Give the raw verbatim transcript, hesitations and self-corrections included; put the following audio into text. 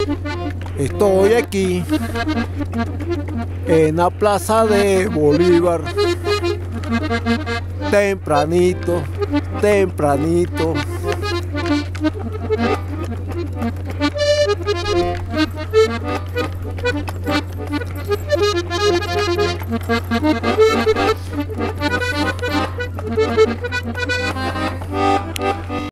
Estoy aquí en la plaza de Bolívar, tempranito, tempranito.